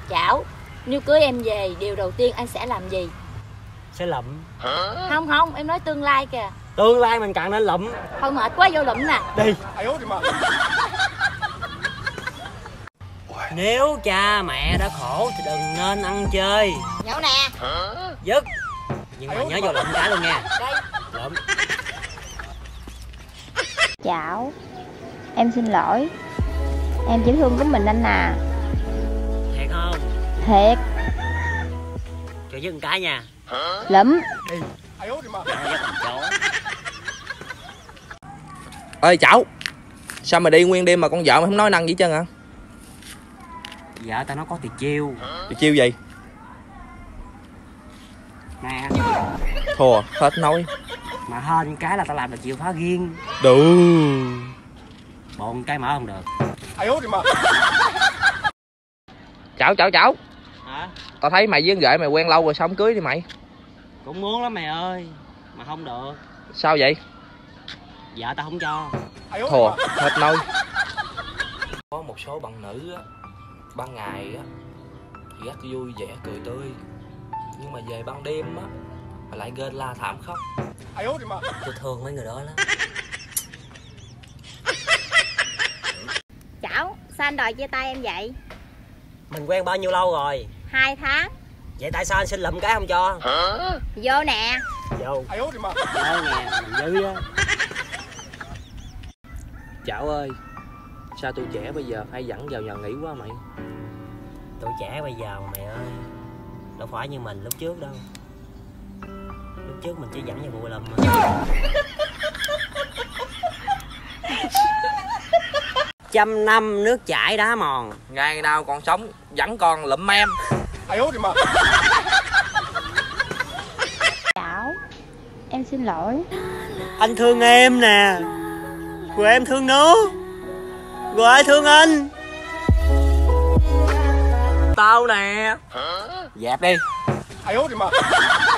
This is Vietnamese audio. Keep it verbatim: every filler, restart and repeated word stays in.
Chảo, nếu cưới em về, điều đầu tiên anh sẽ làm gì? Sẽ lụm. Không không, em nói tương lai kìa. Tương lai mình càng nên lụm. Thôi mệt quá, vô lụm nè. Đi. Nếu cha mẹ đã khổ thì đừng nên ăn chơi. Nhậu nè. Dứt. Nhưng mà nhớ vô lụm cả luôn nha. Lụm. Chảo, em xin lỗi. Em chỉ thương có mình anh à. Thiệt không? Thiệt. Cho dứt một cái nha. Lụm. Đi. Ơi Chảo, sao mà đi nguyên đêm mà con vợ mày không nói năng gì chân hả? Vợ tao nó có tiệt chiêu. Tiệt chiêu gì? Nè. Thua, hết nói. Mà hên cái là tao làm được chịu phá riêng. Đủ. Bồn cái mở không được. Chảo Chảo Chảo. Hả? Tao thấy mày với con vợ mày quen lâu rồi, sao không cưới đi mày? Cũng muốn lắm mày ơi, mà không được. Sao vậy? Vợ tao không cho. Thua, hết nói. Có một số bạn nữ á, ban ngày á thì rất vui vẻ cười tươi, nhưng mà về ban đêm á mà lại gên la thảm khóc. Tôi thương mấy người đó lắm. Chảo, sao anh đòi chia tay em vậy? Mình quen bao nhiêu lâu rồi? Hai tháng. Vậy tại sao anh xin lụm cái không cho? Vô nè. Vô. Vô nè, mình dữ á. Chảo ơi, sao tôi trẻ bây giờ phải dẫn vào nhà nghỉ quá mày? Tuổi trẻ bây giờ mày ơi, đâu phải như mình lúc trước đâu. Lúc trước mình chỉ dẫn vào bụi lùm mà. Trăm năm nước chảy đá mòn, Ngày nào còn sống vẫn còn lụm em. Chảo, em xin lỗi. anh thương em nè, rồi em thương nó, rồi ai thương anh? Tao nè. Dẹp đi.